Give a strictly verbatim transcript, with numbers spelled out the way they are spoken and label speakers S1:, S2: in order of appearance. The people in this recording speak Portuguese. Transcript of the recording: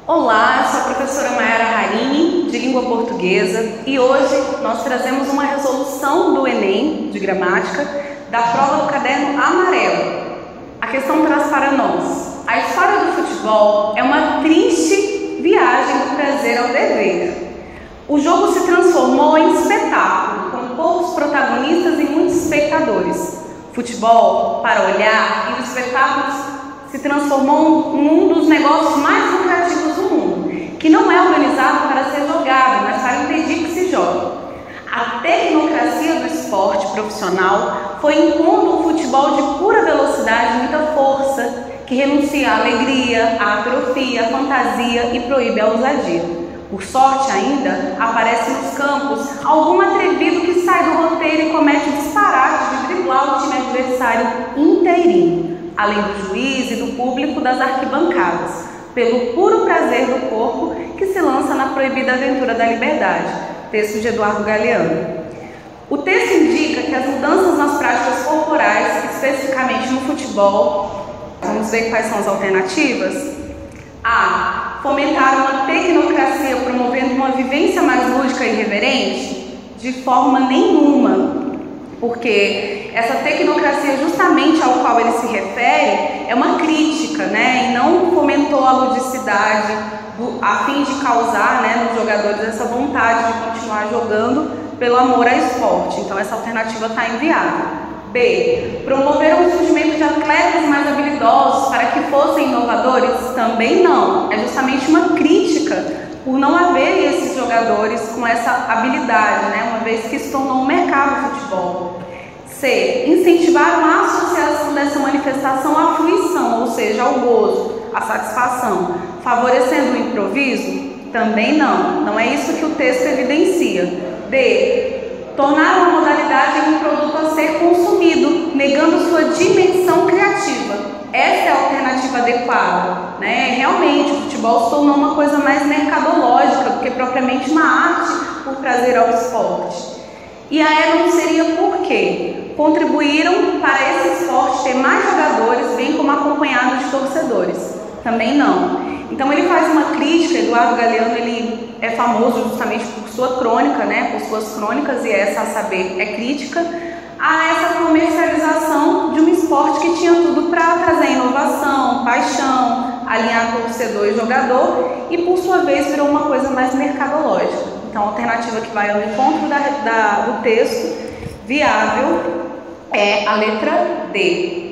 S1: Olá, eu sou a professora Mayara Harini, de Língua Portuguesa, e hoje nós trazemos uma resolução do Enem, de gramática, da prova do caderno amarelo. A questão traz para nós: a história do futebol é uma triste viagem do prazer ao dever. O jogo se transformou em espetáculo, com poucos protagonistas e muitos espectadores. Futebol, para olhar, e os espetáculos se transformou num dos negócios mais lucrativos do mundo, que não é organizado para ser jogado, mas para impedir que se jogue. A tecnocracia do esporte profissional foi impondo um futebol de pura velocidade e muita força, que renuncia à alegria, à atrofia, à fantasia e proíbe a ousadia. Por sorte ainda, aparece nos campos algum atrevido que sai do roteiro e comete o disparate de driblar o time adversário inteirinho, além do juiz e do público das arquibancadas, pelo puro prazer do corpo que se lança na proibida aventura da liberdade. Texto de Eduardo Galeano. O texto indica que as mudanças nas práticas corporais, especificamente no futebol, vamos ver quais são as alternativas. A. Fomentar uma tecnocracia promovendo uma vivência mais lúdica e irreverente? De forma nenhuma, porque essa tecnocracia, justamente ao qual ele se refere, é uma crítica, né? E não fomentou a ludicidade do, a fim de causar, né, nos jogadores essa vontade de continuar jogando pelo amor ao esporte. Então essa alternativa está inviável. B. Promoveram o surgimento de atletas mais habilidosos para que fossem inovadores? Também não. É justamente uma crítica por não haver esses jogadores com essa habilidade, né? Uma vez que se tornou um mercado do futebol. C. Incentivaram a associação dessa manifestação à fruição, ou seja, ao gozo, à satisfação, favorecendo o improviso? Também não. Não é isso que o texto evidencia. D. Tornaram a modalidade em um produto a ser consumido, negando sua dimensão criativa. Essa é a alternativa adequada, né? Realmente, o futebol se tornou uma coisa mais mercadológica do que propriamente uma arte por prazer ao esporte. E a E não seria por quê? Contribuíram para esse esporte ter mais jogadores, bem como acompanhado de torcedores. Também não. Então ele faz uma crítica. Eduardo Galeano, ele é famoso justamente por sua crônica, né? Por suas crônicas, e essa, a saber, é crítica a essa comercialização de um esporte que tinha tudo para trazer inovação, paixão, alinhar torcedor e jogador, e por sua vez virou uma coisa mais mercadológica. Então a alternativa que vai ao encontro da, da, do texto viável é a letra D.